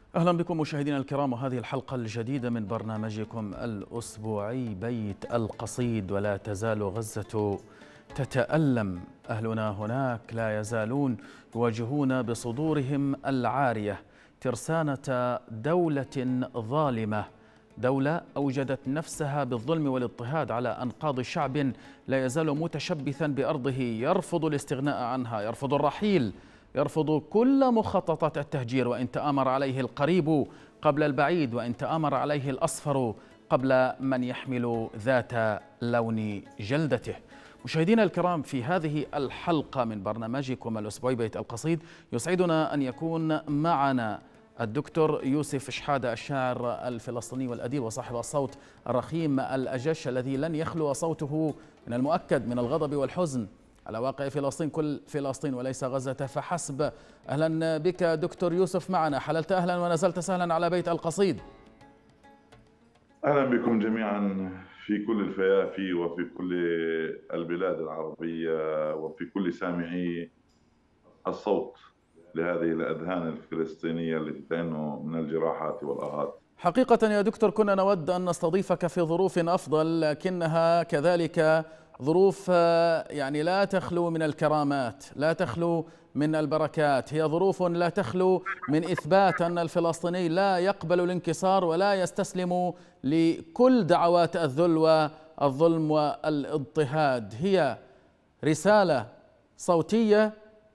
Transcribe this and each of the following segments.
أهلا بكم مشاهدينا الكرام، وهذه الحلقة الجديدة من برنامجكم الأسبوعي بيت القصيد. ولا تزال غزة تتألم، أهلنا هناك لا يزالون يواجهون بصدورهم العارية ترسانة دولة ظالمة، دولة أوجدت نفسها بالظلم والاضطهاد على أنقاض شعب لا يزال متشبثا بأرضه، يرفض الاستغناء عنها، يرفض الرحيل، يرفض كل مخططات التهجير، وإن تآمر عليه القريب قبل البعيد، وإن تآمر عليه الأصفر قبل من يحمل ذات لون جلدته. مشاهدينا الكرام، في هذه الحلقة من برنامجكم الأسبوعي بيت القصيد يسعدنا أن يكون معنا الدكتور يوسف شحادة، الشاعر الفلسطيني والأديب وصاحب الصوت الرخيم الأجش الذي لن يخلو صوته من المؤكد من الغضب والحزن على واقع فلسطين، كل فلسطين وليس غزة فحسب. أهلا بك دكتور يوسف معنا، حللت أهلا ونزلت سهلا على بيت القصيد. أهلا بكم جميعا في كل الفيافي وفي كل البلاد العربية وفي كل سامعي الصوت لهذه الأذهان الفلسطينية التي تعاني من الجراحات والآهات. حقيقة يا دكتور كنا نود أن نستضيفك في ظروف أفضل، لكنها كذلك ظروف يعني لا تخلو من الكرامات، لا تخلو من البركات، هي ظروف لا تخلو من إثبات أن الفلسطيني لا يقبل الانكسار ولا يستسلم لكل دعوات الذل والظلم والاضطهاد. هي رسالة صوتية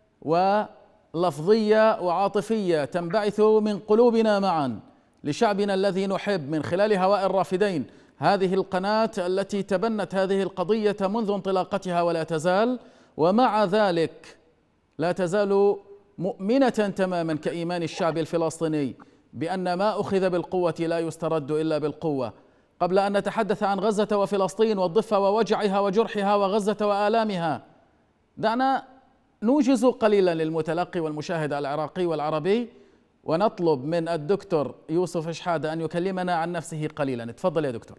ولفظية وعاطفية تنبعث من قلوبنا معا لشعبنا الذي نحب، من خلال هواء الرافدين، هذه القناة التي تبنت هذه القضية منذ انطلاقتها ولا تزال، ومع ذلك لا تزال مؤمنة تماما كإيمان الشعب الفلسطيني بأن ما أخذ بالقوة لا يسترد إلا بالقوة. قبل أن نتحدث عن غزة وفلسطين والضفة ووجعها وجرحها وغزة وآلامها، دعنا نوجز قليلا للمتلقي والمشاهد العراقي والعربي، ونطلب من الدكتور يوسف شحادة أن يكلمنا عن نفسه قليلا. تفضل يا دكتور.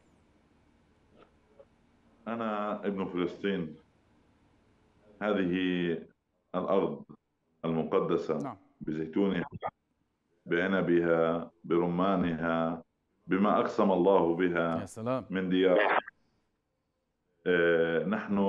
أنا ابن فلسطين، هذه الأرض المقدسة نعم. بزيتونها، بعنبها، برمانها، بما أقسم الله يا بها سلام. من ديار. نحن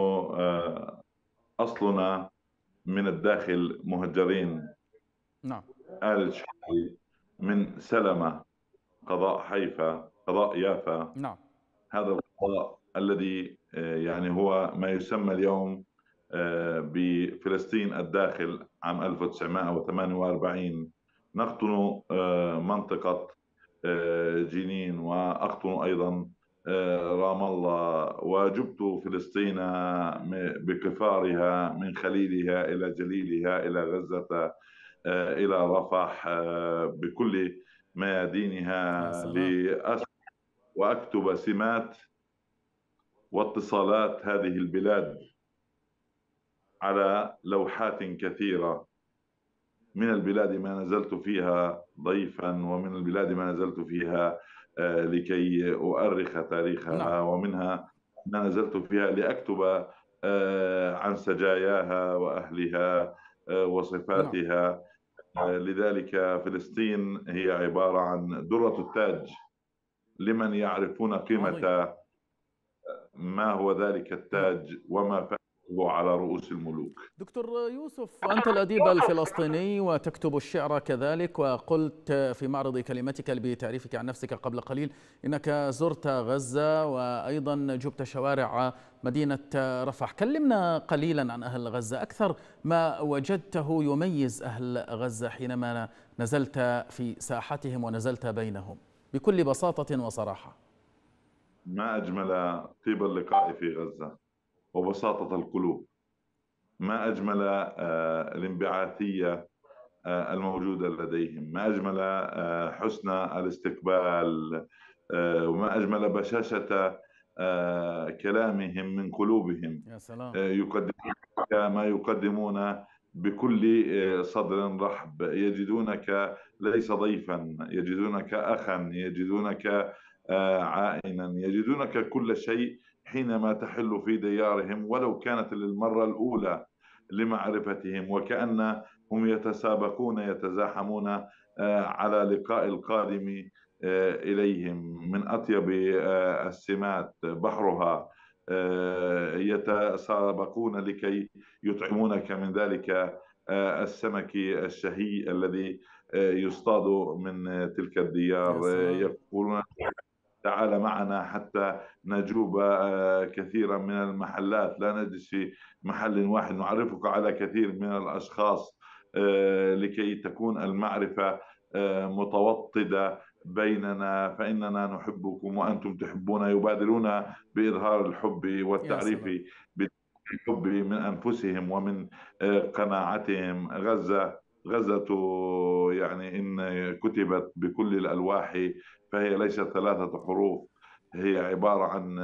أصلنا من الداخل مهجرين، نعم. آل الشحي من سلمة، قضاء حيفا، قضاء يافا. نعم. هذا القضاء الذي يعني هو ما يسمى اليوم بفلسطين الداخل. عام 1948 نقطن منطقة جنين، وأقطن أيضا رام الله، وجبت فلسطين بقفارها من خليلها إلى جليلها إلى غزة، إلى رفح، بكل يا ميادينها، سلام. وأكتب سمات واتصالات هذه البلاد على لوحات كثيرة. من البلاد ما نزلت فيها ضيفا، ومن البلاد ما نزلت فيها لكي أؤرخ نعم. تاريخها، ومنها ما نزلت فيها لأكتب عن سجاياها وأهلها نعم. وصفاتها. لذلك فلسطين هي عبارة عن درة التاج لمن يعرفون عظيم. قيمة ما هو ذلك نعم. التاج وما فعله على رؤوس الملوك. دكتور يوسف، أنت الأديب الفلسطيني وتكتب الشعر كذلك، وقلت في معرض كلمتك بتعريفك عن نفسك قبل قليل إنك زرت غزة وأيضا جبت شوارع مدينة رفح. كلمنا قليلا عن أهل غزة، أكثر ما وجدته يميز أهل غزة حينما نزلت في ساحتهم ونزلت بينهم، بكل بساطة وصراحة. ما أجمل طيب اللقاء في غزة وبساطة القلوب، ما أجمل الانبعاثية الموجودة لديهم، ما أجمل حسن الاستقبال، وما أجمل بشاشة كلامهم من قلوبهم. يا سلام. يقدمون ما يقدمون بكل صدر رحب، يجدونك ليس ضيفا، يجدونك أخا، يجدونك عائنا، يجدونك كل شيء حينما تحل في ديارهم، ولو كانت للمرة الأولى. لمعرفتهم، وكأنهم يتسابقون يتزاحمون على لقاء القادم إليهم من أطيب السمات بحرها. يتسابقون لكي يطعمونك من ذلك السمك الشهي الذي يصطاد من تلك يا الديار. سلام. يقولون تعال معنا حتى نجوب كثيرا من المحلات، لا نجلس في محل واحد، نعرفك على كثير من الأشخاص لكي تكون المعرفة متوطدة بيننا، فإننا نحبكم وأنتم تحبون. يبادرون بإظهار الحب يا سلام. والتعريف بالحب من أنفسهم ومن قناعتهم. غزة يعني إن كتبت بكل الألواح فهي ليست 3 حروف، هي عبارة عن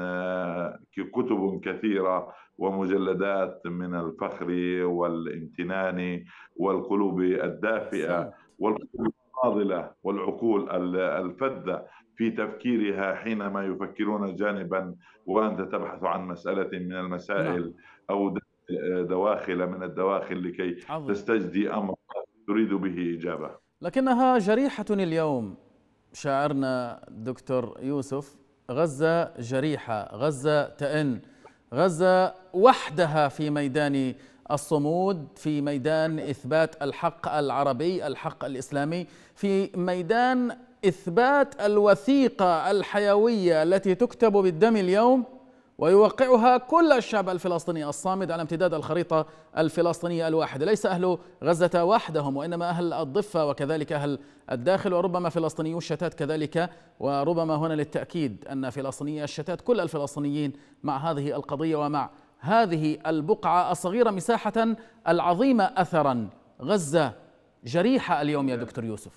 كتب كثيرة ومجلدات من الفخر والامتنان والقلوب الدافئة أحسنت. والقلوب الفاضلة والعقول الفذة في تفكيرها حينما يفكرون جانبا وأنت تبحث عن مسألة من نعم. المسائل أو دواخل من الدواخل لكي عظيم. تستجدي أمر تريد به إجابة. لكنها جريحة اليوم، شاعرنا دكتور يوسف. غزة جريحة، غزة تئن، غزة وحدها في ميدان الصمود، في ميدان إثبات الحق العربي، الحق الإسلامي، في ميدان إثبات الوثيقة الحيوية التي تكتب بالدم اليوم ويوقعها كل الشعب الفلسطيني الصامد على امتداد الخريطة الفلسطينية الواحدة. ليس أهل غزة وحدهم، وإنما أهل الضفة وكذلك أهل الداخل، وربما فلسطينيو الشتات كذلك. وربما هنا للتأكيد أن فلسطيني الشتات كل الفلسطينيين مع هذه القضية ومع هذه البقعة الصغيرة مساحة العظيمة أثرا. غزة جريحة اليوم يا دكتور يوسف.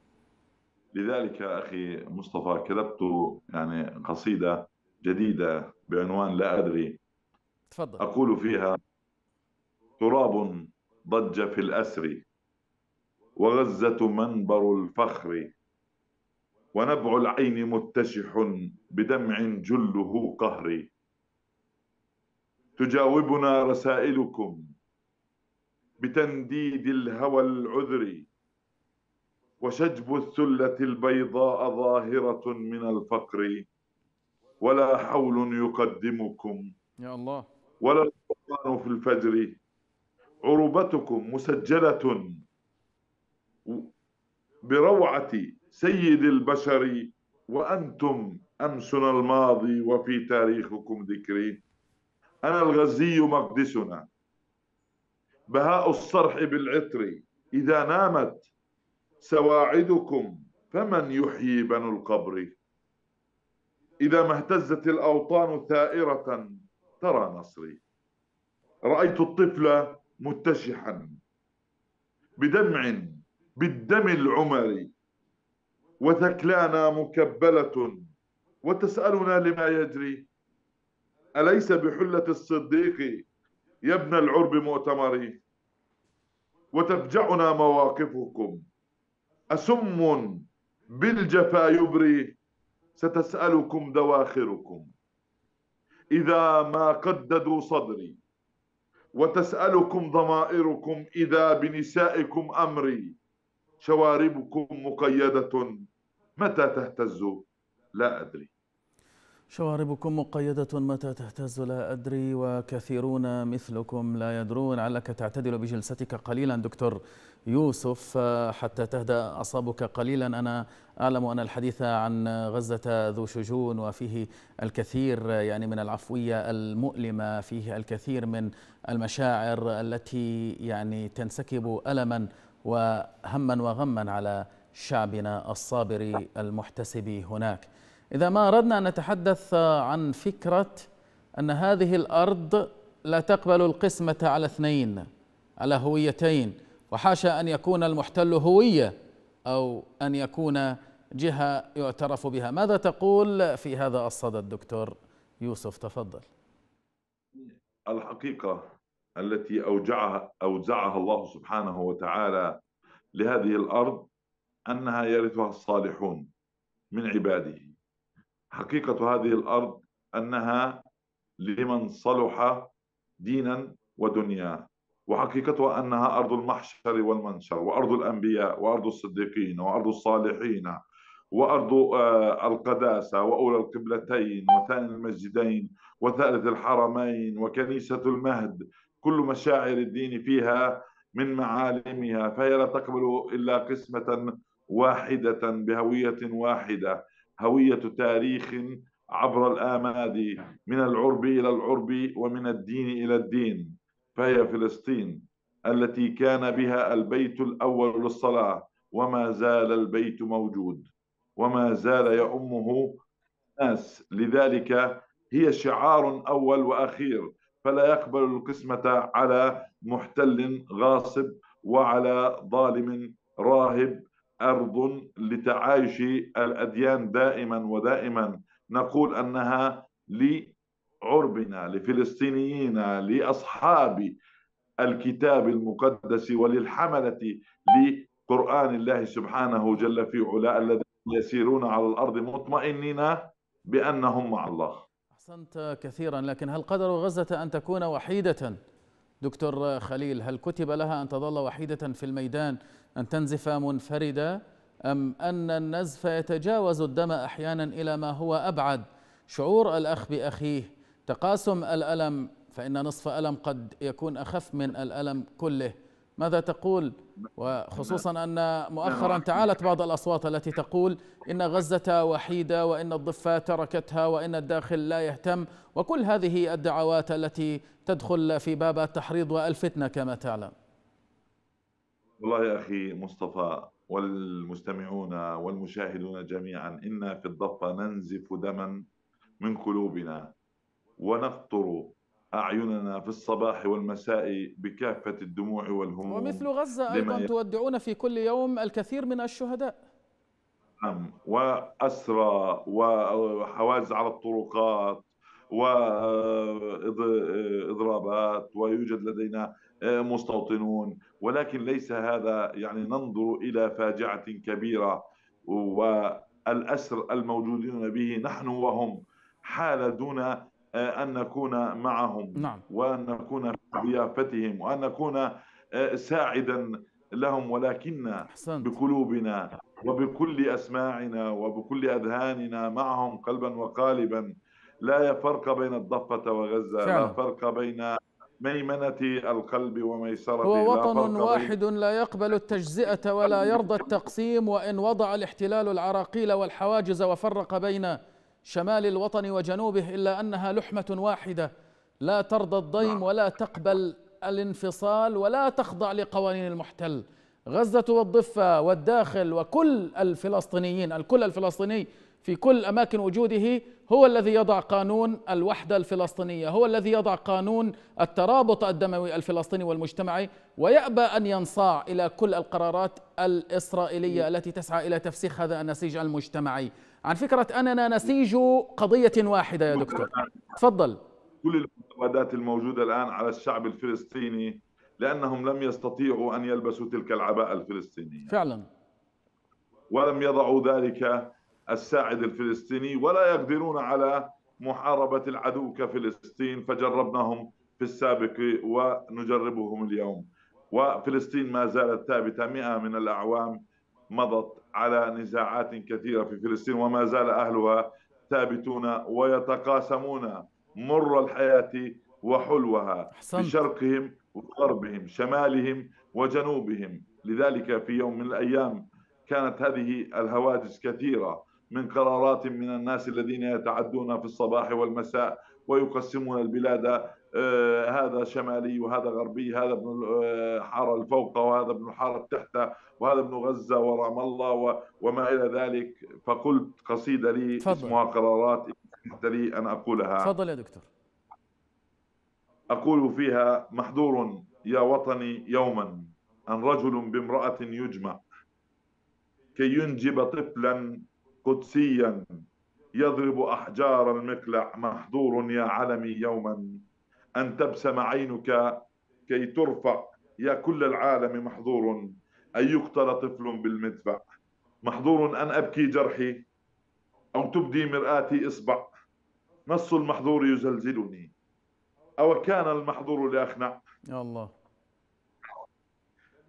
لذلك أخي مصطفى كتبت يعني قصيدة جديدة بعنوان لا أدري، تفضل. أقول فيها: تراب ضج في الأسر، وغزة منبر الفخر، ونبع العين متشح بدمع جله قهر. تجاوبنا رسائلكم بتنديد الهوى العذر، وشجب الثلة البيضاء ظاهرة من الفقر، ولا حول يقدمكم يا الله. ولا القرآن في الفجر. عروبتكم مسجلة بروعة سيد البشر، وأنتم أمسنا الماضي وفي تاريخكم ذكري. أنا الغزي مقدسنا، بهاء الصرح بالعطر. إذا نامت سواعدكم فمن يحيي بنو القبر. إذا ما اهتزت الأوطان ثائرة ترى نصري. رأيت الطفل متشحا بدمع بالدم العمري، وثكلانا مكبلة وتسألنا لما يجري. أليس بحلة الصديق يا ابن العرب مؤتمري؟ وتفجعنا مواقفكم، أسم بالجفا يبري. ستسألكم دواخركم إذا ما قددوا صدري، وتسألكم ضمائركم إذا بنسائكم أمري. شواربكم مقيدة متى تهتز لا أدري. شواربكم مقيدة متى تهتز لا أدري، وكثيرون مثلكم لا يدرون. علك تعتدل بجلستك قليلا دكتور يوسف حتى تهدأ أعصابك قليلا. أنا أعلم أن الحديث عن غزة ذو شجون، وفيه الكثير يعني من العفوية المؤلمة، فيه الكثير من المشاعر التي يعني تنسكب ألما وهما وغما على شعبنا الصابر المحتسب هناك. إذا ما أردنا أن نتحدث عن فكرة أن هذه الأرض لا تقبل القسمة على اثنين، على هويتين، وحاشا أن يكون المحتل هوية أو أن يكون جهة يعترف بها، ماذا تقول في هذا الصدد دكتور يوسف؟ تفضل. الحقيقة التي أوزعها الله سبحانه وتعالى لهذه الأرض أنها يرثها الصالحون من عباده. حقيقة هذه الأرض أنها لمن صلح دينا ودنيا. وحقيقتها أنها أرض المحشر والمنشر، وأرض الأنبياء، وأرض الصديقين، وأرض الصالحين، وأرض القداسة، وأولى القبلتين، وثاني المسجدين، وثالث الحرمين، وكنيسة المهد. كل مشاعر الدين فيها من معالمها، فهي لا تقبل إلا قسمة واحدة بهوية واحدة، هوية تاريخ عبر الآماد، من العرب إلى العرب، ومن الدين إلى الدين. فهي فلسطين التي كان بها البيت الأول للصلاة، وما زال البيت موجود، وما زال يؤمه الناس. لذلك هي شعار أول وأخير، فلا يقبل القسمة على محتل غاصب وعلى ظالم راهب. أرض لتعايش الأديان دائما ودائما. نقول أنها لعربنا، لفلسطينيين، لأصحاب الكتاب المقدس، وللحملة لقرآن الله سبحانه جل في علا، الذين يسيرون على الأرض مطمئنين بأنهم مع الله. أحسنت كثيرا، لكن هل قدر غزة أن تكون وحيدة دكتور خليل؟ هل كتب لها أن تظل وحيدة في الميدان، أن تنزف منفردة، أم أن النزف يتجاوز الدم أحيانا إلى ما هو أبعد؟ شعور الأخ بأخيه، تقاسم الألم، فإن نصف ألم قد يكون أخف من الألم كله. ماذا تقول؟ وخصوصا أن مؤخرا تعالت بعض الأصوات التي تقول إن غزة وحيدة، وإن الضفة تركتها، وإن الداخل لا يهتم، وكل هذه الدعوات التي تدخل في باب التحريض والفتنة كما تعلم. والله يا أخي مصطفى والمستمعون والمشاهدون جميعا، إنا في الضفة ننزف دما من قلوبنا، ونقطر أعيننا في الصباح والمساء بكافة الدموع ومثل والهموم غزة أيضا لما تودعون في كل يوم الكثير من الشهداء. نعم، وأسرى وحواجز على الطرقات وإضرابات، ويوجد لدينا مستوطنون. ولكن ليس هذا يعني ننظر إلى فاجعة كبيرة، والأسر الموجودين به نحن وهم حال دون أن نكون معهم، نعم. وأن نكون في ضيافتهم، وأن نكون ساعدا لهم، ولكن أحسنت. بقلوبنا وبكل أسماعنا وبكل أذهاننا معهم قلبا وقالبا. لا فرق بين الضفة وغزة، لا فعلا فرق بين ميمنة القلب وميسرته، هو لا وطن فرق بين واحد لا يقبل التجزئة ولا يرضى التقسيم، وإن وضع الاحتلال العراقيل والحواجز وفرق بين شمال الوطن وجنوبه، إلا أنها لحمة واحدة لا ترضى الضيم نعم. ولا تقبل الانفصال ولا تخضع لقوانين المحتل. غزة والضفة والداخل وكل الفلسطينيين، الكل الفلسطيني في كل أماكن وجوده هو الذي يضع قانون الوحدة الفلسطينية، هو الذي يضع قانون الترابط الدموي الفلسطيني والمجتمعي، ويأبى أن ينصاع إلى كل القرارات الإسرائيلية التي تسعى إلى تفسيخ هذا النسيج المجتمعي. عن فكرة أننا نسيج قضية واحدة يا دكتور. تفضل. كل المعتقدات الموجودة الآن على الشعب الفلسطيني، لأنهم لم يستطيعوا أن يلبسوا تلك العباءة الفلسطينية، فعلا. ولم يضعوا ذلك الساعد الفلسطيني، ولا يقدرون على محاربة العدو كفلسطين، فجربناهم في السابق ونجربهم اليوم. وفلسطين ما زالت ثابتة 100 من الأعوام مضت على نزاعات كثيرة في فلسطين، وما زال أهلها ثابتون ويتقاسمون مر الحياة وحلوها، في أحسنت. شرقهم وغربهم، شمالهم وجنوبهم. لذلك في يوم من الأيام كانت هذه الهواجس كثيرة من قرارات من الناس الذين يتعدون في الصباح والمساء ويقسمون البلاد، هذا شمالي وهذا غربي، هذا ابن الحارة الفوق وهذا ابن الحارة التحت، وهذا ابن غزة ورام الله وما إلى ذلك. فقلت قصيدة لي تفضل. اسمها قرارات، حتى لي أن أقولها. تفضل يا دكتور. أقول فيها: محظور يا وطني يوما أن رجل بامرأة يجمع، كي ينجب طفلا قدسيا يضرب أحجار المقلع. محظور يا علمي يوما أن تبسم عينك كي ترفع يا كل العالم. محظور أن يقتل طفل بالمدفع. محظور أن أبكي جرحي أو تبدي مرآتي إصبع. نص المحظور يزلزلني، أو كان المحظور لأخنع. يا الله.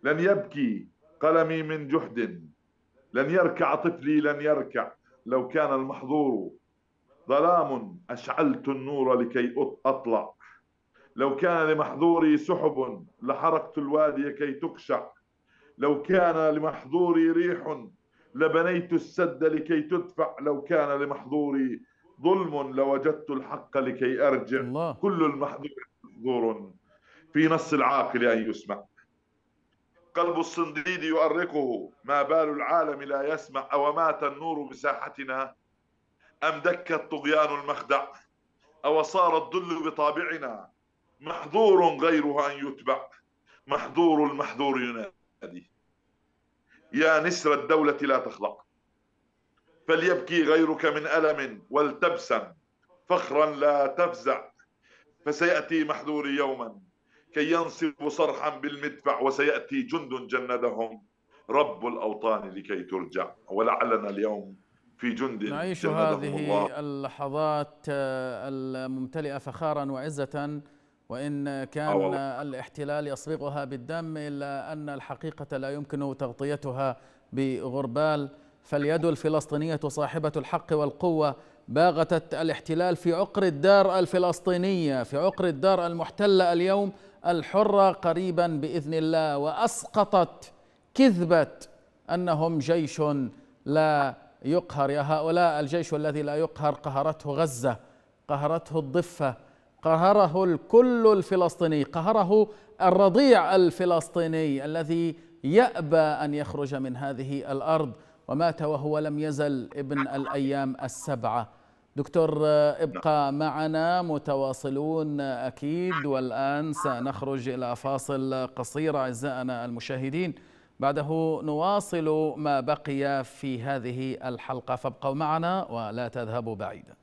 لن يبكي قلمي من جهد، لن يركع طفلي لن يركع. لو كان المحظور ظلام أشعلت النور لكي أطلع. لو كان لمحظوري سحب لحرقت الوادي كي تقشع. لو كان لمحظوري ريح لبنيت السد لكي تدفع. لو كان لمحظوري ظلم لوجدت الحق لكي أرجع. الله. كل المحظور محظور في نص العاقل أن يسمع. قلب الصنديد يؤرقه ما بال العالم لا يسمع. أو مات النور بساحتنا أم دك الطغيان المخدع. أو صار الذل بطابعنا محظور غيره أن يتبع. محظور المحظور ينادي يا نسر الدولة لا تخضع. فليبكي غيرك من ألم ولتبسم فخرا لا تفزع. فسيأتي محظوري يوما كي ينصب صرحا بالمدفع. وسيأتي جند جندهم رب الأوطان لكي ترجع. ولعلنا اليوم في جند نعيش جندهم هذه الله. اللحظات الممتلئة فخارا وعزة، وإن كان والله الاحتلال يصبغها بالدم، إلا أن الحقيقة لا يمكن تغطيتها بغربال. فاليد الفلسطينية صاحبة الحق والقوة باغتت الاحتلال في عقر الدار الفلسطينية، في عقر الدار المحتلة اليوم الحرة قريبا بإذن الله، وأسقطت كذبة أنهم جيش لا يقهر. يا هؤلاء، الجيش الذي لا يقهر قهرته غزة، قهرته الضفة، قهره الكل الفلسطيني، قهره الرضيع الفلسطيني الذي يأبى أن يخرج من هذه الأرض، ومات وهو لم يزل ابن الأيام السبعة. دكتور، ابقى معنا، متواصلون أكيد، والآن سنخرج إلى فاصل قصير أعزائنا المشاهدين، بعده نواصل ما بقي في هذه الحلقة، فابقوا معنا ولا تذهبوا بعيدا.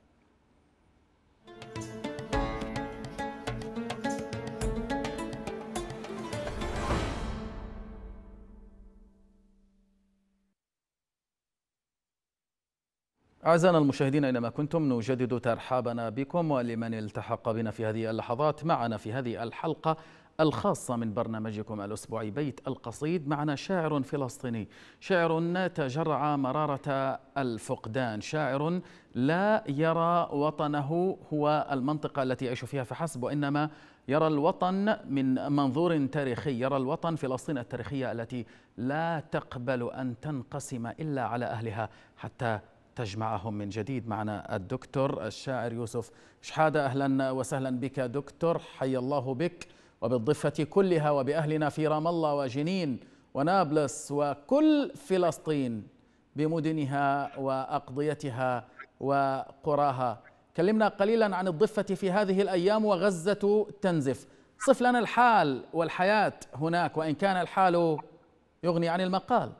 أعزائنا المشاهدين أينما كنتم، نجدد ترحابنا بكم ولمن التحق بنا في هذه اللحظات. معنا في هذه الحلقة الخاصة من برنامجكم الأسبوعي بيت القصيد معنا شاعر فلسطيني، شاعر تجرع مرارة الفقدان، شاعر لا يرى وطنه هو المنطقة التي يعيش فيها فحسب، وإنما يرى الوطن من منظور تاريخي، يرى الوطن فلسطين التاريخية التي لا تقبل أن تنقسم إلا على أهلها حتى تجمعهم من جديد. معنا الدكتور الشاعر يوسف شحادة. أهلا وسهلا بك دكتور، حي الله بك وبالضفة كلها وبأهلنا في رام الله وجنين ونابلس وكل فلسطين بمدنها وأقضيتها وقراها. كلمنا قليلا عن الضفة في هذه الأيام وغزة تنزف. صف لنا الحال والحياة هناك، وإن كان الحال يغني عن المقال.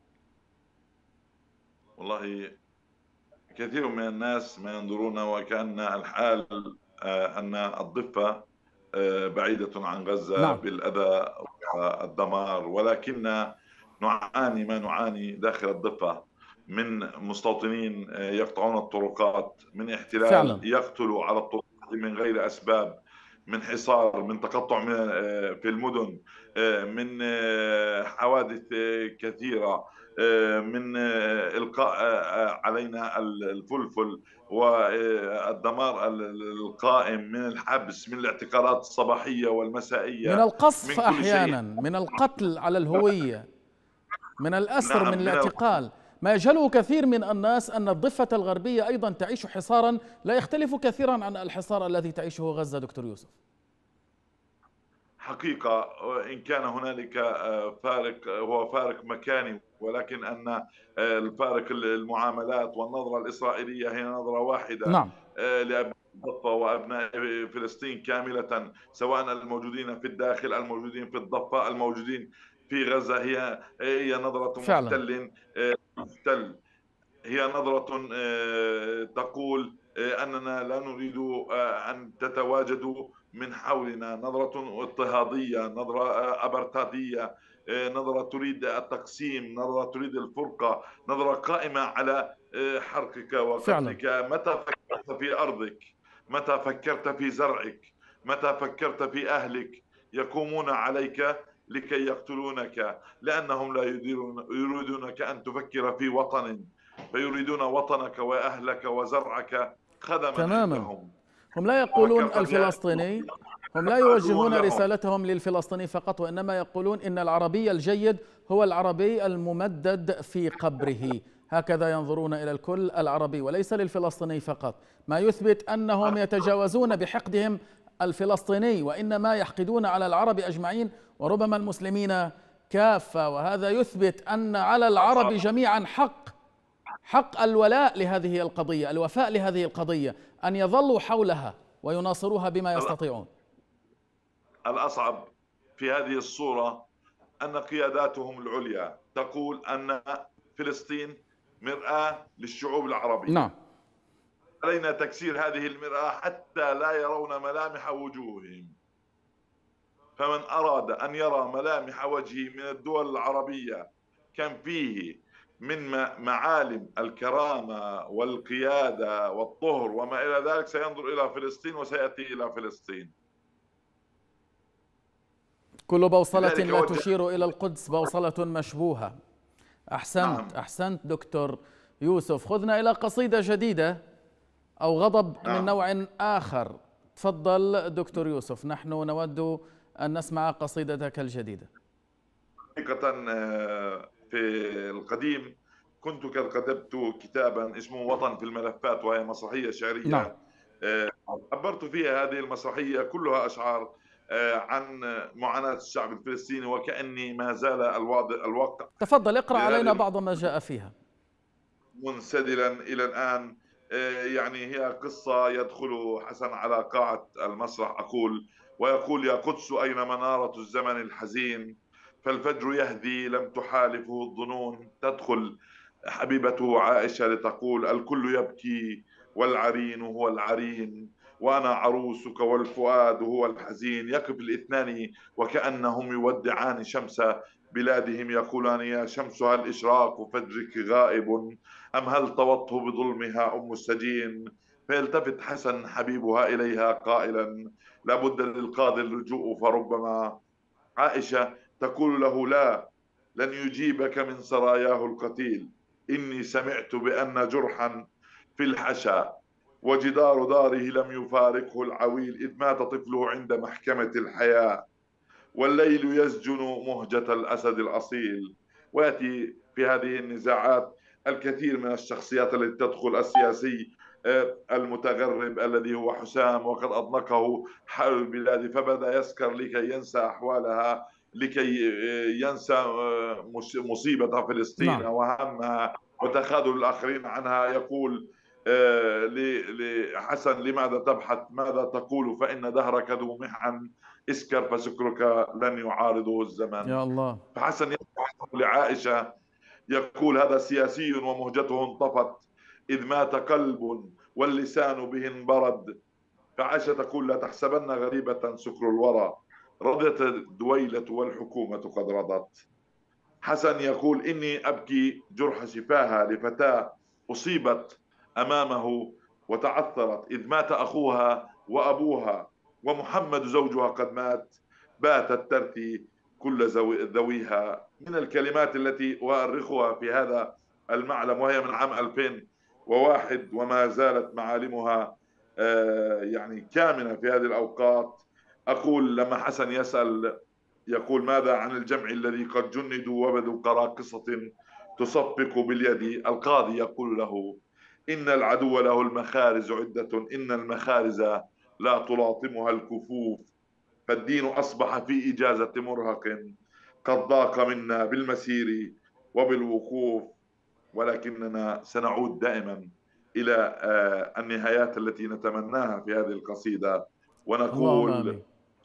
والله كثير من الناس ما ينظرون وكأن الحال أن الضفة بعيدة عن غزة نعم. بالأذى والدمار، ولكن نعاني ما نعاني داخل الضفة من مستوطنين يقطعون الطرقات، من احتلال فعلا. يقتل على الطرقات من غير أسباب، من حصار، من تقطع في المدن، من حوادث كثيرة، من إلقاء علينا الفلفل والدمار القائم، من الحبس، من الاعتقالات الصباحية من والمسائية، القصف من كل شيء. أحيانا، من القتل على الهوية، من الأسر، من نعم الاعتقال. ما يجهله كثير من الناس أن الضفة الغربية أيضا تعيش حصارا لا يختلف كثيرا عن الحصار الذي تعيشه غزة دكتور يوسف. حقيقة إن كان هنالك فارق، هو فارق مكاني، ولكن أن الفارق المعاملات والنظرة الإسرائيلية هي نظرة واحدة نعم. لأبناء الضفة وأبناء فلسطين كاملة، سواء الموجودين في الداخل، الموجودين في الضفة، الموجودين في غزة. هي نظرة فعلا. محتل. هي نظرة تقول أننا لا نريد أن تتواجدوا من حولنا، نظرة اضطهادية، نظرة أبرتادية، نظرة تريد التقسيم، نظرة تريد الفرقة، نظرة قائمة على حرقك فعلا. وقتلك. متى فكرت في أرضك؟ متى فكرت في زرعك؟ متى فكرت في أهلك يقومون عليك لكي يقتلونك، لأنهم لا يريدونك أن تفكر في وطن، فيريدون وطنك وأهلك وزرعك خدما تماما. عندهم. هم لا يقولون فكفى بها الفلسطيني، هم لا عدو يوجهون لهم. رسالتهم للفلسطيني فقط، وإنما يقولون إن العربي الجيد هو العربي الممدد في قبره. هكذا ينظرون إلى الكل العربي وليس للفلسطيني فقط، ما يثبت أنهم يتجاوزون بحقدهم الفلسطيني، وإنما يحقدون على العرب أجمعين وربما المسلمين كافة. وهذا يثبت أن على العرب أصعب جميعا حق الولاء لهذه القضية، الوفاء لهذه القضية، أن يظلوا حولها ويناصروها بما يستطيعون. الأصعب في هذه الصورة أن قياداتهم العليا تقول أن فلسطين مرآة للشعوب نعم. العربية. علينا تكسير هذه المرآة حتى لا يرون ملامح وجوههم. فمن أراد أن يرى ملامح وجهه من الدول العربية كان فيه من معالم الكرامة والقيادة والطهر وما إلى ذلك سينظر إلى فلسطين وسيأتي إلى فلسطين. كل بوصلة لذلك لا تشير إلى القدس بوصلة مشبوهة. نعم. أحسنت دكتور يوسف. خذنا إلى قصيدة جديدة أو غضب من نعم. نوع آخر. تفضل دكتور يوسف، نحن نود أن نسمع قصيدتك الجديدة. حقيقة في القديم كنت قد كتبت كتابا اسمه وطن في الملفات، وهي مسرحية نعم. شعرية عبرت فيها هذه المسرحية كلها أشعار عن معاناة الشعب الفلسطيني، وكأني ما زال الواقع تفضل اقرأ علينا لهذه بعض ما جاء فيها. منسدلا إلى الآن. يعني هي قصة يدخل حسن على قاعة المسرح أقول ويقول: يا قدس أين منارة الزمن الحزين، فالفجر يهدي لم تحالفه الظنون. تدخل حبيبته عائشة لتقول: الكل يبكي والعرين هو العرين، وأنا عروسك والفؤاد هو الحزين. يقف الاثنان وكأنهم يودعان شمس بلادهم، يقولان: يا شمس هل إشراق فجرك غائب، أم هل طوته بظلمها أم السجين. فيلتفت حسن حبيبها إليها قائلا: لابد للقاضي اللجوء، فربما عائشة تقول له: لا، لن يجيبك من سراياه القتيل. إني سمعت بأن جرحا في الحشا، وجدار داره لم يفارقه العويل، إذ مات طفله عند محكمة الحياة، والليل يسجن مهجة الأسد الأصيل. ويأتي في هذه النزاعات الكثير من الشخصيات التي تدخل: السياسي المتغرب الذي هو حسام وقد أضنكه حال البلاد فبدأ يسكر لكي ينسى أحوالها، لكي ينسى مصيبة فلسطين نعم. وهمها وتخاذل الآخرين عنها. يقول لحسن: لماذا تبحث؟ ماذا تقول؟ فإن دهرك ذو محن، اسكر فسكرك لن يعارضه الزمن. يا الله. فحسن يقول لعائشة، يقول: هذا سياسي ومهجته انطفت، إذ مات قلب واللسان به انبرد. فعائشة تقول: لا تحسبن غريبة سكر الورى، رضت الدويلة والحكومة قد رضت. حسن يقول: إني أبكي جرح شفاها لفتاة أصيبت أمامه وتعثرت، إذ مات أخوها وأبوها ومحمد زوجها قد مات، باتت ترثي كل ذويها. من الكلمات التي أؤرخها في هذا المعلم، وهي من عام 2001 وما زالت معالمها يعني كامنة في هذه الأوقات. أقول: لما حسن يسأل يقول: ماذا عن الجمع الذي قد جندوا وبدوا قراقصة تصفق باليد؟ القاضي يقول له: إن العدو له المخارز عدة، إن المخارز لا تلاطمها الكفوف، فالدين أصبح في إجازة مرهق، قد ضاق منا بالمسير وبالوقوف. ولكننا سنعود دائما إلى النهايات التي نتمناها في هذه القصيدة اللهم ونقول: آمين.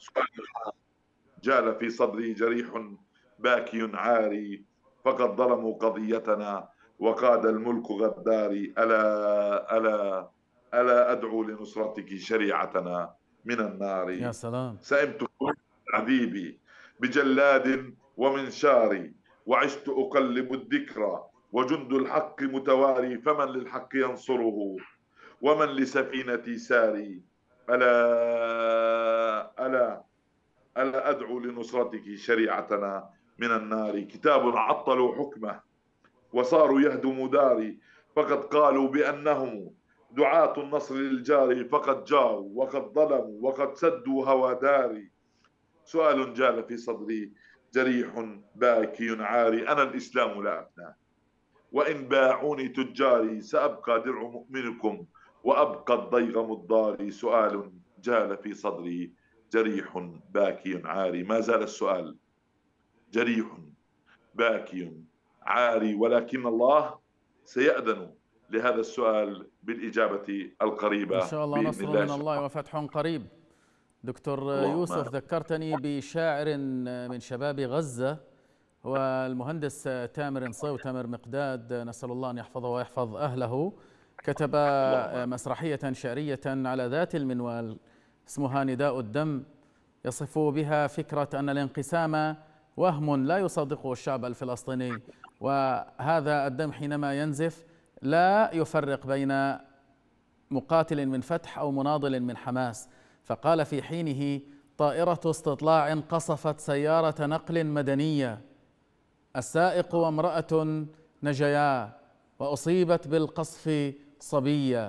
جال في صدري جريح باكي عاري، فقد ظلموا قضيتنا وقاد الملك غداري. ألا ألا أدعو لنصرتك شريعتنا من النار. يا سلام. سئمت عذيبي بجلاد ومنشاري، وعشت أقلب الذكرى وجند الحق متواري، فمن للحق ينصره ومن لسفينتي ساري. ألا ألا ألا أدعو لنصرتك شريعتنا من النار. كتاب عطلوا حكمه وصاروا يهدموا داري، فقد قالوا بأنهم دعاة النصر للجار، فقد جاروا وقد ظلموا وقد سدوا هوى داري. سؤال جال في صدري جريح باكي عاري، أنا الإسلام لا أفناه، وإن باعوني تجاري سأبقى درع مؤمنكم وأبقى الضيغ مضاري. سؤال جال في صدري جريح باكي عاري. ما زال السؤال جريح باكي عاري، ولكن الله سيأذن لهذا السؤال بالإجابة إن القريبة شاء الله بإذن نصر الله من الله سبحانه. وفتح قريب. دكتور اللهم يوسف، آمين. ذكرتني بشاعر من شباب غزة، هو المهندس تامر نصيو، تامر مقداد، نسأل الله أن يحفظه ويحفظ أهله. كتب اللهم آمين. مسرحية شعرية على ذات المنوال اسمها نداء الدم، يصف بها فكرة أن الانقسام وهم لا يصدقه الشعب الفلسطيني، وهذا الدم حينما ينزف لا يفرق بين مقاتل من فتح أو مناضل من حماس. فقال في حينه: طائرة استطلاع قصفت سيارة نقل مدنية، السائق وامرأة نجيا، وأصيبت بالقصف صبية.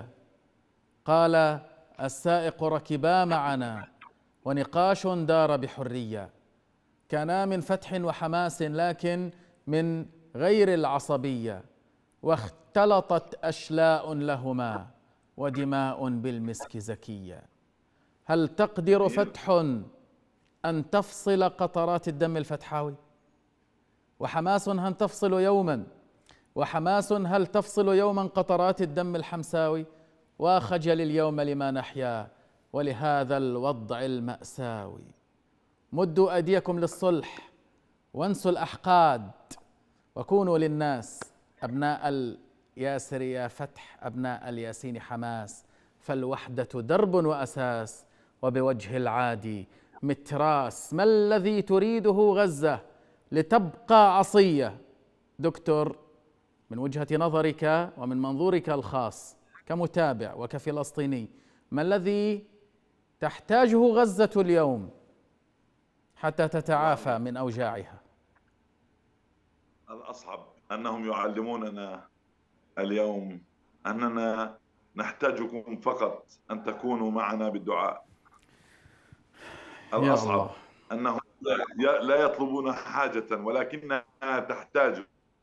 قال السائق: ركبا معنا ونقاش دار بحرية، كانا من فتح وحماس لكن من غير العصبية، واختلطت أشلاء لهما ودماء بالمسك زكية. هل تقدر فتح أن تفصل قطرات الدم الفتحاوي؟ وحماس هل تفصل يوما؟ وحماس هل تفصل يوما قطرات الدم الحمساوي؟ وخجل اليوم لما نحيا ولهذا الوضع المأساوي. مدوا أيديكم للصلح وانسوا الأحقاد، وكونوا للناس أبناء الياسر يا فتح، أبناء الياسين حماس، فالوحدة درب وأساس، وبوجه العادي متراس. ما الذي تريده غزة لتبقى عصية؟ دكتور، من وجهة نظرك ومن منظورك الخاص كمتابع وكفلسطيني، ما الذي تحتاجه غزة اليوم حتى تتعافى من أوجاعها؟ الأصعب أنهم يعلموننا اليوم أننا نحتاجكم فقط أن تكونوا معنا بالدعاء. يا الله. الأصعب أنهم لا يطلبون حاجة، ولكنها تحتاج،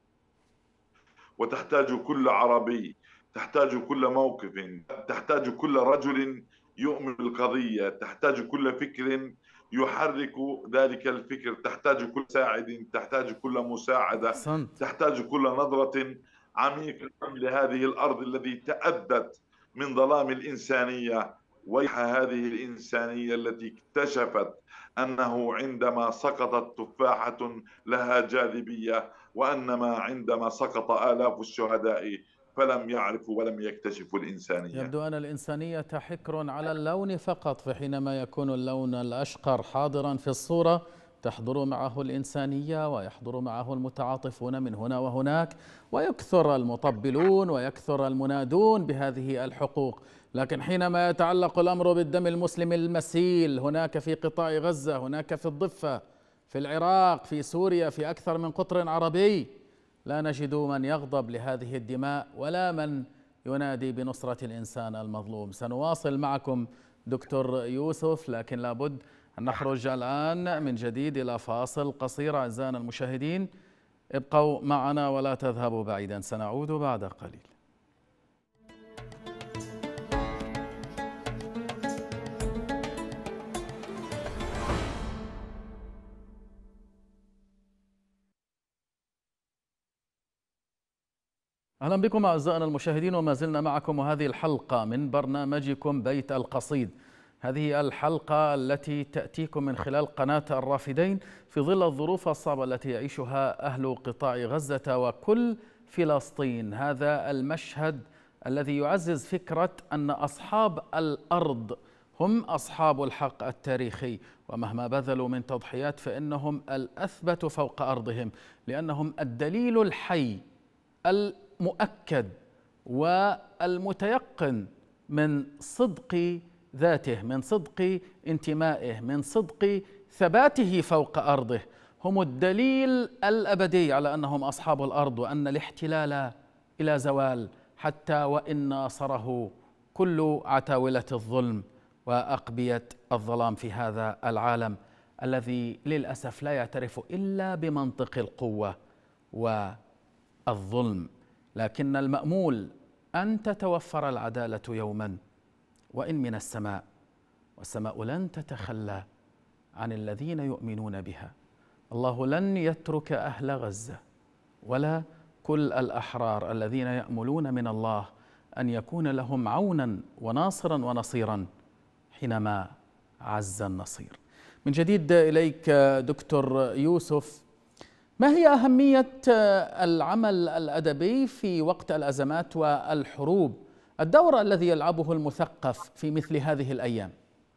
وتحتاج كل عربي، تحتاج كل موقف، تحتاج كل رجل يؤمن بالقضية، تحتاج كل فكر يحرك ذلك الفكر، تحتاج كل ساعد، تحتاج كل مساعدة، أحسنت. تحتاج كل نظرة عميقة لهذه الأرض التي تأدت من ظلام الإنسانية. ويح هذه الإنسانية التي اكتشفت أنه عندما سقطت تفاحة لها جاذبية، وأنما عندما سقط آلاف الشهداء فلم يعرفوا ولم يكتشفوا الإنسانية. يبدو أن الإنسانية حكر على اللون فقط، فحينما يكون اللون الأشقر حاضرا في الصورة تحضر معه الإنسانية ويحضر معه المتعاطفون من هنا وهناك، ويكثر المطبلون ويكثر المنادون بهذه الحقوق. لكن حينما يتعلق الأمر بالدم المسلم المسيل هناك في قطاع غزة، هناك في الضفة، في العراق، في سوريا، في أكثر من قطر عربي، لا نجد من يغضب لهذه الدماء ولا من ينادي بنصرة الإنسان المظلوم. سنواصل معكم دكتور يوسف، لكن لابد أن نخرج الآن من جديد إلى فاصل قصير. أعزائنا المشاهدين، ابقوا معنا ولا تذهبوا بعيدا، سنعود بعد قليل. أهلا بكم أعزائنا المشاهدين، وما زلنا معكم وهذه الحلقة من برنامجكم بيت القصيد. هذه الحلقة التي تأتيكم من خلال قناة الرافدين في ظل الظروف الصعبة التي يعيشها أهل قطاع غزة وكل فلسطين. هذا المشهد الذي يعزز فكرة أن أصحاب الأرض هم أصحاب الحق التاريخي، ومهما بذلوا من تضحيات فإنهم الأثبت فوق أرضهم، لأنهم الدليل الحي المؤكد والمتيقن من صدق ذاته، من صدق انتمائه، من صدق ثباته فوق أرضه هم الدليل الأبدي على أنهم أصحاب الأرض، وأن الاحتلال إلى زوال حتى وإن ناصره كل عتاولة الظلم وأقبية الظلام في هذا العالم الذي للأسف لا يعترف إلا بمنطق القوة والظلم. لكن المأمول أن تتوفر العدالة يوما وإن من السماء، والسماء لن تتخلى عن الذين يؤمنون بها. الله لن يترك أهل غزة ولا كل الأحرار الذين يأملون من الله أن يكون لهم عونا وناصرا ونصيرا حينما عز النصير. من جديد إليك دكتور يوسف، ما هي أهمية العمل الأدبي في وقت الأزمات والحروب، الدور الذي يلعبه المثقف في مثل هذه الأيام؟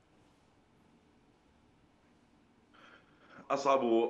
أصعب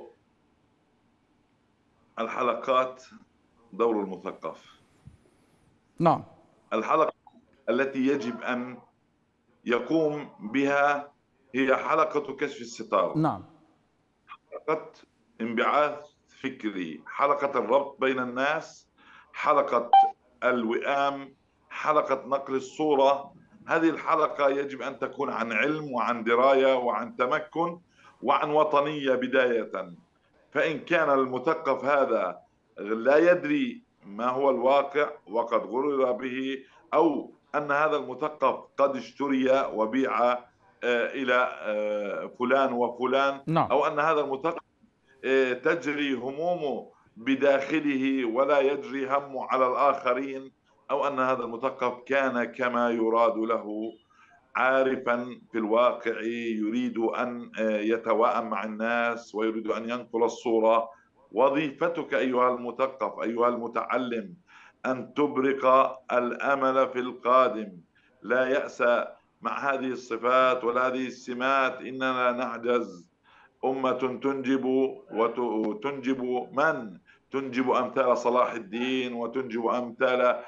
الحلقات دور المثقف. نعم. الحلقة التي يجب أن يقوم بها هي حلقة كشف الستار. نعم. حلقة انبعاث فكري، حلقة الربط بين الناس، حلقة الوئام، حلقة نقل الصورة. هذه الحلقة يجب أن تكون عن علم وعن دراية وعن تمكن وعن وطنية بداية. فإن كان المثقف هذا لا يدري ما هو الواقع وقد غرر به، أو أن هذا المثقف قد اشتري وبيع إلى فلان وفلان، نعم. أو أن هذا المثقف تجري همومه بداخله ولا يجري همه على الآخرين، أو أن هذا المثقف كان كما يراد له، عارفا في الواقع يريد أن يتواءم مع الناس ويريد أن ينقل الصورة. وظيفتك أيها المثقف أيها المتعلم أن تبرق الأمل في القادم. لا يأس مع هذه الصفات ولا هذه السمات. إننا نعجز. أمة تنجب وتنجب من؟ تنجب أمثال صلاح الدين، وتنجب أمثال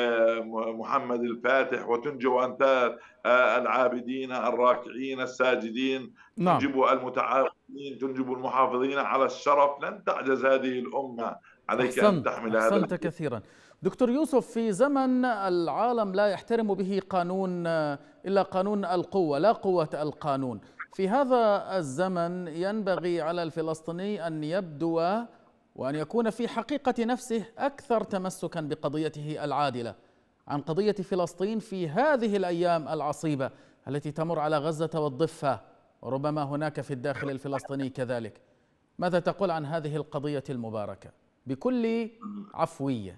محمد الفاتح، وتنجب أمثال العابدين الراكعين الساجدين، نعم. تنجب المتعاونين، تنجب المحافظين على الشرف. لن تعجز هذه الأمة. عليك أن تحمل هذا. أحسنت كثيرا. دكتور يوسف، في زمن العالم لا يحترم به قانون إلا قانون القوة، لا قوة القانون، في هذا الزمن ينبغي على الفلسطيني أن يبدو وأن يكون في حقيقة نفسه أكثر تمسكا بقضيته العادلة عن قضية فلسطين في هذه الأيام العصيبة التي تمر على غزة والضفة، وربما هناك في الداخل الفلسطيني كذلك. ماذا تقول عن هذه القضية المباركة بكل عفوية؟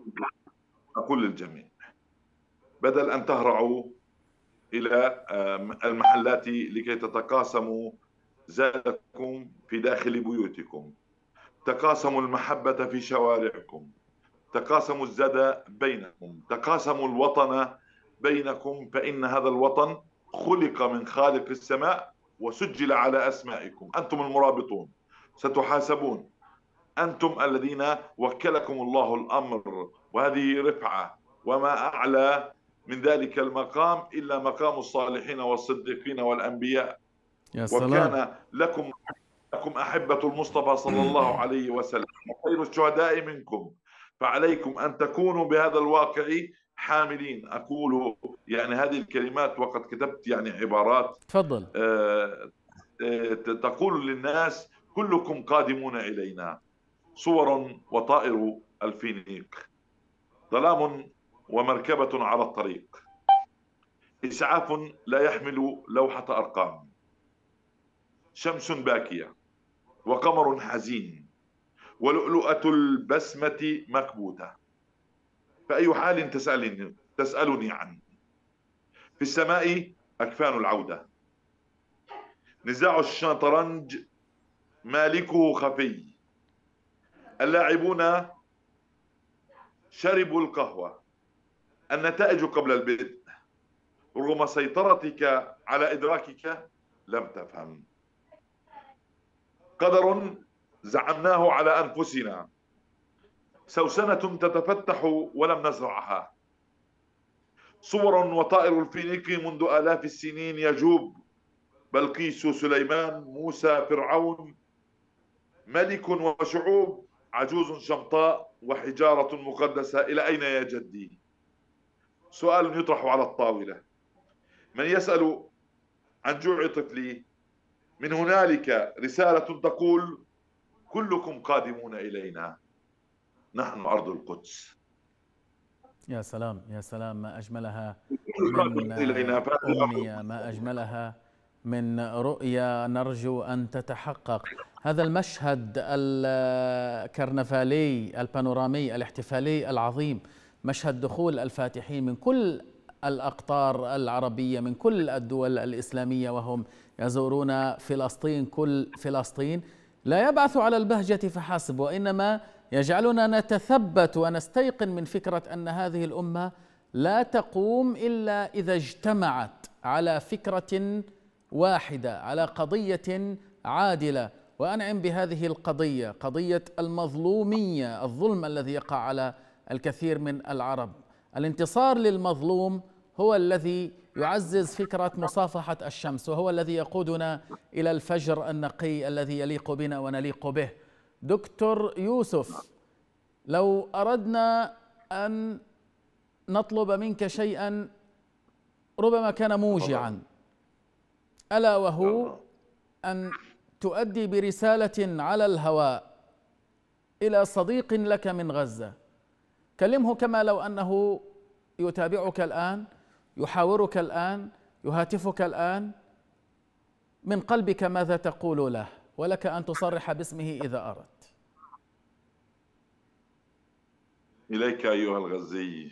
أقول للجميع، بدل أن تهرعوا إلى المحلات لكي تتقاسموا زادكم في داخل بيوتكم، تقاسموا المحبة في شوارعكم، تقاسموا الزاد بينكم، تقاسموا الوطن بينكم، فإن هذا الوطن خلق من خالق السماء وسجل على أسمائكم. أنتم المرابطون ستحاسبون. أنتم الذين وكلكم الله الأمر، وهذه رفعة، وما أعلى من ذلك المقام إلا مقام الصالحين والصديقين والأنبياء. يا سلام. وكان لكم أحبة المصطفى صلى الله عليه وسلم، خير الشهداء منكم، فعليكم أن تكونوا بهذا الواقع حاملين. أقول يعني هذه الكلمات وقد كتبت يعني عبارات تفضل. تقول للناس: كلكم قادمون إلينا، صور وطائر الفينيق، ظلام ومركبة على الطريق، إسعاف لا يحمل لوحة أرقام، شمس باكية وقمر حزين ولؤلؤة البسمة مكبوتة. فأي حال تسألني عنه؟ في السماء أكفان العودة، نزاع الشطرنج مالكه خفي، اللاعبون شربوا القهوة، النتائج قبل البدء، رغم سيطرتك على إدراكك لم تفهم. قدر زعمناه على أنفسنا، سوسنة تتفتح ولم نزرعها، صور وطائر الفينيق منذ آلاف السنين يجوب بلقيس، سليمان، موسى، فرعون، ملك وشعوب، عجوز شمطاء وحجارة مقدسة، إلى أين يا جدي؟ سؤال يطرح على الطاولة. من يسأل عن جوع طفلي؟ من هنالك رسالة تقول: كلكم قادمون إلينا، نحن أرض القدس. يا سلام يا سلام، ما أجملها من قادمون إلينا. أمنية، ما أجملها من رؤية نرجو أن تتحقق. هذا المشهد الكرنفالي البانورامي الاحتفالي العظيم، مشهد دخول الفاتحين من كل الأقطار العربية، من كل الدول الإسلامية، وهم يزورون فلسطين، كل فلسطين، لا يبعث على البهجة فحسب، وإنما يجعلنا نتثبت ونستيقن من فكرة أن هذه الأمة لا تقوم إلا إذا اجتمعت على فكرة واحدة، على قضية عادلة. وأنعم بهذه القضية، قضية المظلومية، الظلم الذي يقع على الكثير من العرب. الانتصار للمظلوم هو الذي يعزز فكرة مصافحة الشمس، وهو الذي يقودنا إلى الفجر النقي الذي يليق بنا ونليق به. دكتور يوسف، لو أردنا أن نطلب منك شيئا ربما كان موجعا، ألا وهو أن تؤدي برسالة على الهواء إلى صديق لك من غزة، كلمه كما لو أنه يتابعك الآن، يحاورك الآن، يهاتفك الآن، من قلبك ماذا تقول له؟ ولك أن تصرح باسمه إذا أردت. إليك أيها الغزي،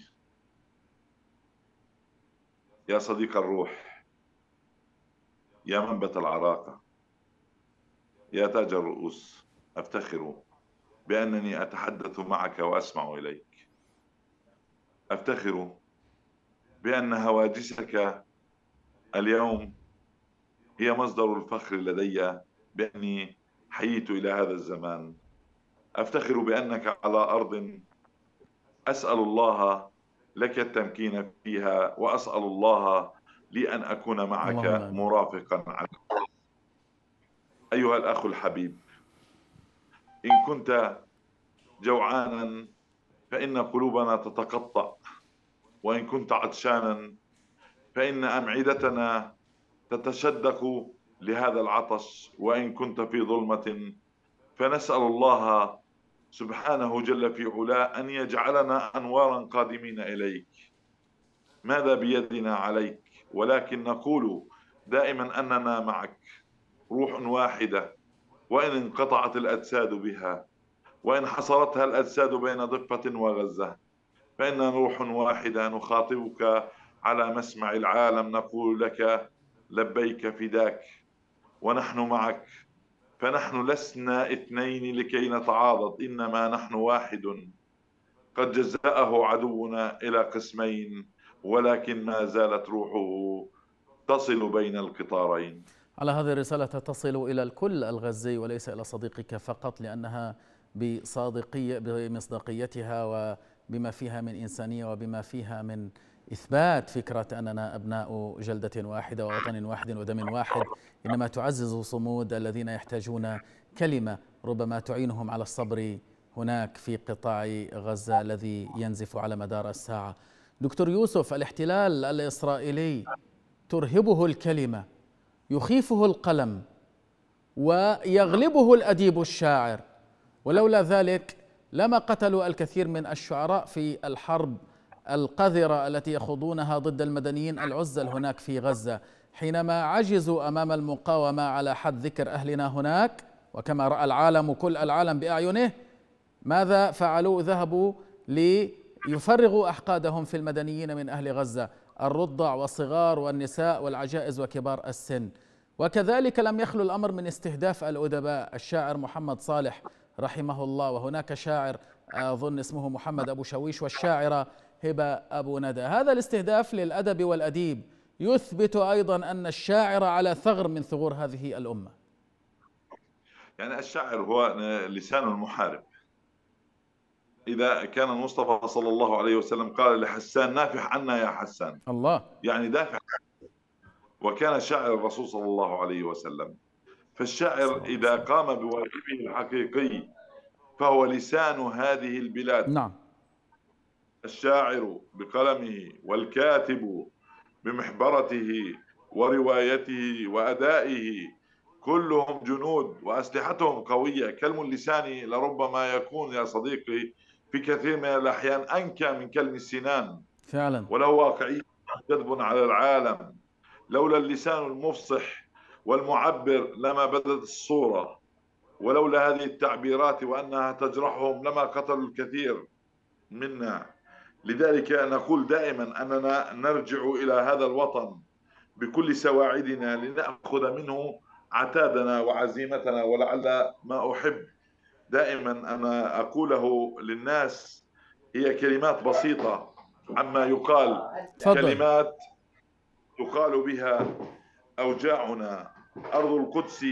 يا صديق الروح، يا منبت العراقة، يا تاج الرؤوس، أفتخر بأنني أتحدث معك وأسمع إليك. أفتخر بأن هواجسك اليوم هي مصدر الفخر لدي بأني حييت إلى هذا الزمان. أفتخر بأنك على أرض أسأل الله لك التمكين فيها، وأسأل الله لي أن أكون معك مرافقا على. أيها الأخ الحبيب، إن كنت جوعانا فإن قلوبنا تتقطع، وإن كنت عطشانا فإن أمعدتنا تتشدق لهذا العطش، وإن كنت في ظلمة فنسأل الله سبحانه جل في علاه أن يجعلنا أنوارا قادمين إليك. ماذا بيدنا عليك؟ ولكن نقول دائما أننا معك، روح واحدة، وإن انقطعت الأجساد بها، وإن حصرتها الأجساد بين ضفة وغزة، فإننا روح واحدة نخاطبك على مسمع العالم، نقول لك لبيك فداك، ونحن معك. فنحن لسنا اثنين لكي نتعاضد، إنما نحن واحد، قد جزأه عدونا إلى قسمين، ولكن ما زالت روحه تصل بين القطارين. على هذه الرسالة تصل إلى الكل الغزي وليس إلى صديقك فقط، لأنها بمصداقيتها وبما فيها من إنسانية وبما فيها من إثبات فكرة أننا أبناء جلدة واحدة ووطن واحد ودم واحد، إنما تعزز صمود الذين يحتاجون كلمة ربما تعينهم على الصبر هناك في قطاع غزة الذي ينزف على مدار الساعة. دكتور يوسف، الاحتلال الإسرائيلي ترهبه الكلمة، يخيفه القلم، ويغلبه الأديب الشاعر، ولولا ذلك لما قتلوا الكثير من الشعراء في الحرب القذرة التي يخوضونها ضد المدنيين العزل هناك في غزة. حينما عجزوا أمام المقاومة على حد ذكر أهلنا هناك، وكما رأى العالم كل العالم بأعينه، ماذا فعلوا؟ ذهبوا ليفرغوا أحقادهم في المدنيين من أهل غزة، الرضع والصغار والنساء والعجائز وكبار السن. وكذلك لم يخلو الأمر من استهداف الأدباء، الشاعر محمد صالح رحمه الله، وهناك شاعر أظن اسمه محمد أبو شويش، والشاعرة هبة أبو ندى. هذا الاستهداف للأدب والأديب يثبت أيضا أن الشاعر على ثغر من ثغور هذه الأمة. يعني الشاعر هو لسان المحارب. إذا كان المصطفى صلى الله عليه وسلم قال لحسان: نافح عنا يا حسان، الله، يعني دافع. وكان شاعر الرسول صلى الله عليه وسلم. صلى فالشاعر الله عليه إذا وسلم. قام بواجبه الحقيقي فهو لسان هذه البلاد. نعم. الشاعر بقلمه، والكاتب بمحبرته وروايته وأدائه، كلهم جنود وأسلحتهم قوية. كلم اللسان لربما يكون يا صديقي في كثير من الأحيان أنكى من كلم السنان، فعلا. وله واقعية جذب على العالم. لولا اللسان المفصح والمعبر لما بدت الصورة، ولولا هذه التعبيرات وأنها تجرحهم لما قتلوا الكثير منا. لذلك نقول دائما أننا نرجع إلى هذا الوطن بكل سواعدنا لنأخذ منه عتادنا وعزيمتنا. ولعل ما أحب دائما أنا أقوله للناس هي كلمات بسيطة عما يقال، تفضل. كلمات تقال بها أوجاعنا. أرض القدس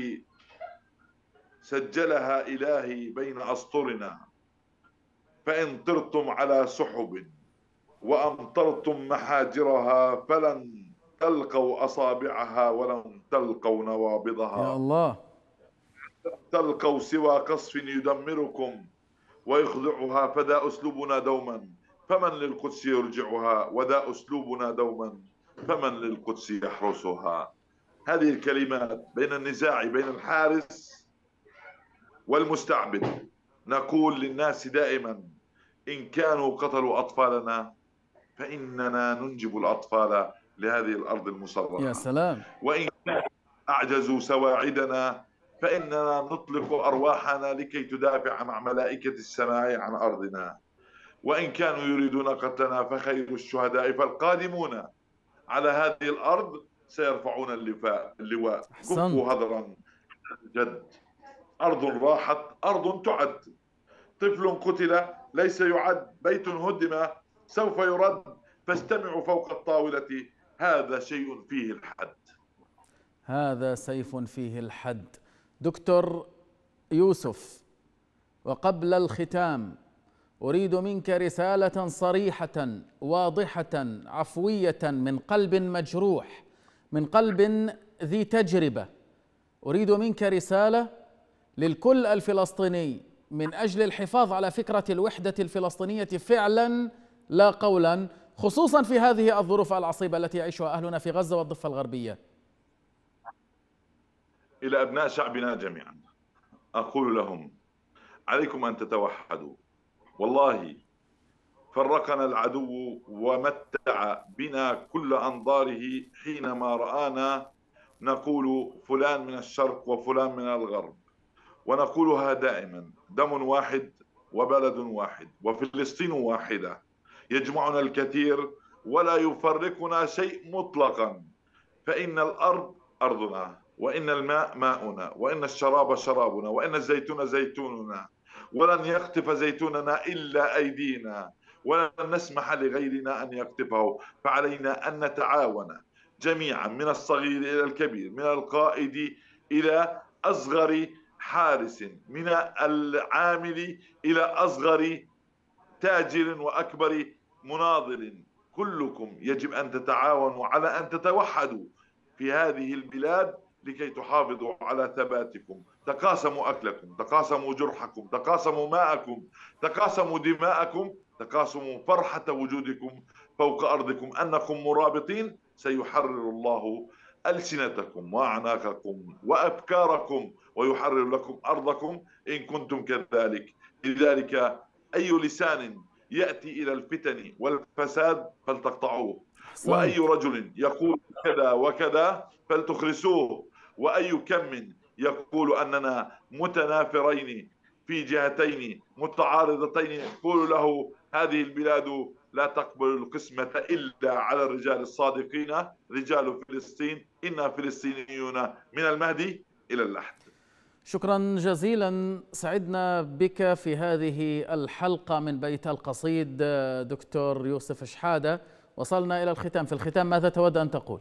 سجلها إلهي بين أسطرنا، فإن طرتم على سحب وأمطرتم محاجرها فلن تلقوا أصابعها ولن تلقوا يا نوابضها، الله. تلقوا سوى قصف يدمركم ويخضعها، فذا أسلوبنا دوما فمن للقدس يرجعها، وذا أسلوبنا دوما فمن للقدس يحرسها. هذه الكلمات بين النزاع بين الحارس والمستعبد نقول للناس دائما إن كانوا قتلوا أطفالنا فإننا ننجب الأطفال لهذه الأرض يا المسرحة، سلام. وإن أعجزوا سواعدنا فإننا نطلق أرواحنا لكي تدافع مع ملائكة السماء عن أرضنا، وإن كانوا يريدون قتلنا فخير الشهداء فالقادمون على هذه الأرض سيرفعون اللواء. أحسنت. كفوا هذرا جد، أرض راحت أرض تعد، طفل قتل ليس يعد، بيت هدم سوف يرد، فاستمعوا فوق الطاولة هذا شيء فيه الحد. هذا سيف فيه الحد. دكتور يوسف، وقبل الختام أريد منك رسالة صريحة واضحة عفوية من قلب مجروح، من قلب ذي تجربة. أريد منك رسالة للكل الفلسطيني من أجل الحفاظ على فكرة الوحدة الفلسطينية فعلا لا قولا، خصوصا في هذه الظروف العصيبة التي يعيشها أهلنا في غزة والضفة الغربية. إلى أبناء شعبنا جميعا أقول لهم عليكم أن تتوحدوا. والله فرقنا العدو ومتع بنا كل أنظاره حينما رآنا نقول فلان من الشرق وفلان من الغرب، ونقولها دائما دم واحد وبلد واحد وفلسطين واحدة، يجمعنا الكثير ولا يفرقنا شيء مطلقا، فإن الأرض أرضنا، وإن الماء ماؤنا، وإن الشراب شرابنا، وإن الزيتون زيتوننا، ولن يقطف زيتوننا إلا أيدينا، ولن نسمح لغيرنا أن يقطفه. فعلينا أن نتعاون جميعا من الصغير إلى الكبير، من القائد إلى أصغر حارس، من العامل إلى أصغر تاجر وأكبر مناضل. كلكم يجب أن تتعاونوا على أن تتوحدوا في هذه البلاد لكي تحافظوا على ثباتكم. تقاسموا أكلكم، تقاسموا جرحكم، تقاسموا ماءكم، تقاسموا دماءكم، تقاسموا فرحة وجودكم فوق أرضكم. أنكم مرابطين سيحرر الله ألسنتكم وأعناقكم وأفكاركم ويحرر لكم أرضكم إن كنتم كذلك. لذلك أي لسان يأتي إلى الفتن والفساد فلتقطعوه، وأي أحسنت. رجل يقول كذا وكذا فلتخرسوه، وأي كم يقول أننا متنافرين في جهتين متعارضتين قولوا له هذه البلاد لا تقبل القسمة إلا على الرجال الصادقين رجال فلسطين، إنا فلسطينيون من المهدي إلى اللحد. شكرا جزيلا، سعدنا بك في هذه الحلقة من بيت القصيد دكتور يوسف شحادة. وصلنا إلى الختام، في الختام ماذا تود أن تقول؟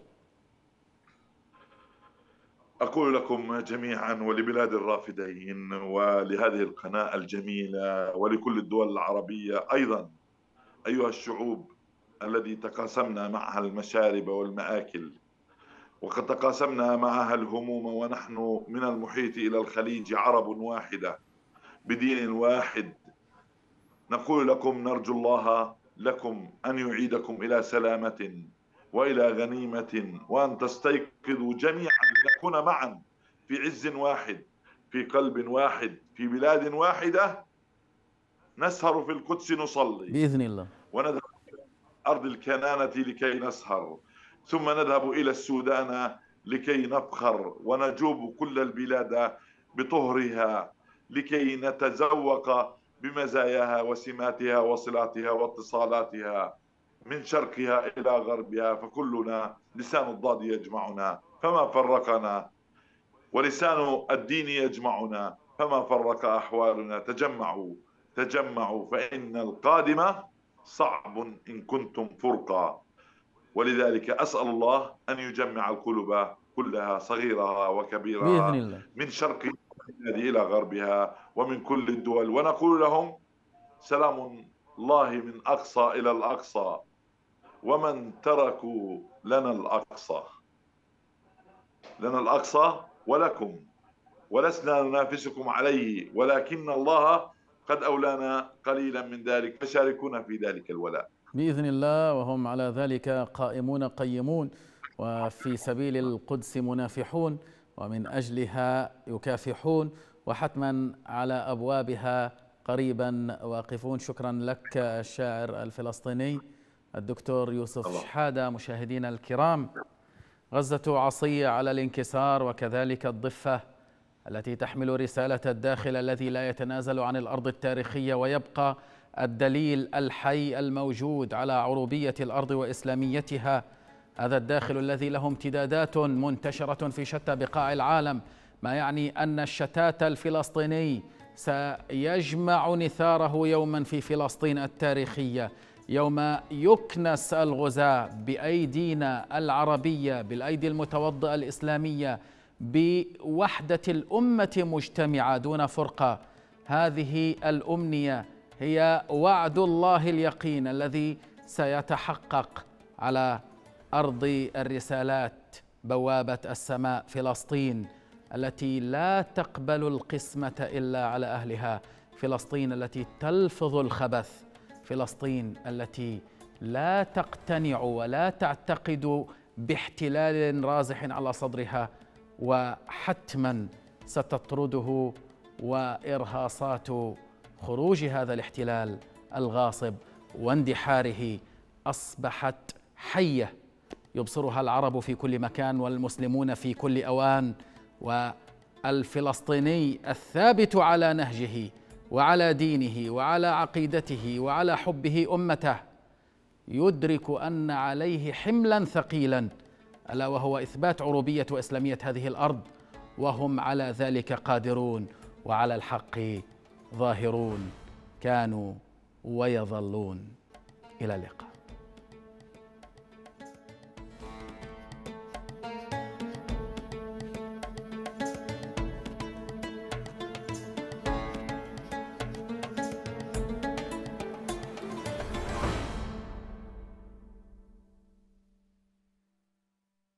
أقول لكم جميعا ولبلاد الرافدين ولهذه القناة الجميلة ولكل الدول العربية أيضا، أيها الشعوب الذي تقاسمنا معها المشارب والمآكل وقد تقاسمنا معها الهموم، ونحن من المحيط إلى الخليج عرب واحدة بدين واحد. نقول لكم نرجو الله لكم أن يعيدكم إلى سلامة وإلى غنيمة، وأن تستيقظوا جميعا لنكون معا في عز واحد، في قلب واحد، في بلاد واحدة. نسهر في القدس نصلي، بإذن الله. ونذهب أرض الكنانة لكي نسهر، ثم نذهب إلى السودان لكي نفخر ونجوب كل البلاد بطهرها، لكي نتذوق بمزاياها وسماتها وصلاتها واتصالاتها من شرقها إلى غربها. فكلنا لسان الضاد يجمعنا فما فرقنا، ولسان الدين يجمعنا فما فرق أحوالنا. تجمعوا تجمعوا، فإن القادم صعب إن كنتم فرقا. ولذلك أسأل الله أن يجمع القلوب كلها صغيرها بإذن وكبيرها الله. من شرق البلاد إلى غربها ومن كل الدول، ونقول لهم سلام الله من أقصى إلى الأقصى، ومن تركوا لنا الأقصى. لنا الأقصى ولكم، ولسنا ننافسكم عليه، ولكن الله قد أولانا قليلا من ذلك، فشاركونا في ذلك الولاء بإذن الله، وهم على ذلك قائمون قيمون، وفي سبيل القدس منافحون، ومن أجلها يكافحون، وحتما على أبوابها قريبا واقفون. شكرا لك الشاعر الفلسطيني الدكتور يوسف الله. شحادة. مشاهدينا الكرام، غزة عصية على الانكسار، وكذلك الضفة التي تحمل رسالة الداخل الذي لا يتنازل عن الأرض التاريخية، ويبقى الدليل الحي الموجود على عروبية الأرض وإسلاميتها. هذا الداخل الذي له امتدادات منتشرة في شتى بقاع العالم، ما يعني أن الشتات الفلسطيني سيجمع نثاره يوما في فلسطين التاريخية، يوم يكنس الغزاة بأيدينا العربية، بالأيدي المتوضئة الإسلامية، بوحدة الأمة مجتمعة دون فرقة. هذه الأمنية هي وعد الله اليقين الذي سيتحقق على أرض الرسالات، بوابة السماء، فلسطين التي لا تقبل القسمة إلا على أهلها، فلسطين التي تلفظ الخبث، فلسطين التي لا تقتنع ولا تعتقد باحتلال رازح على صدرها، وحتما ستطرده. وإرهاصات خروج هذا الاحتلال الغاصب واندحاره أصبحت حية يبصرها العرب في كل مكان والمسلمون في كل أوان. والفلسطيني الثابت على نهجه وعلى دينه وعلى عقيدته وعلى حبه أمته يدرك أن عليه حملا ثقيلا، ألا وهو إثبات عروبية وإسلامية هذه الأرض، وهم على ذلك قادرون وعلى الحق ظاهرون، كانوا ويظلون. إلى اللقاء.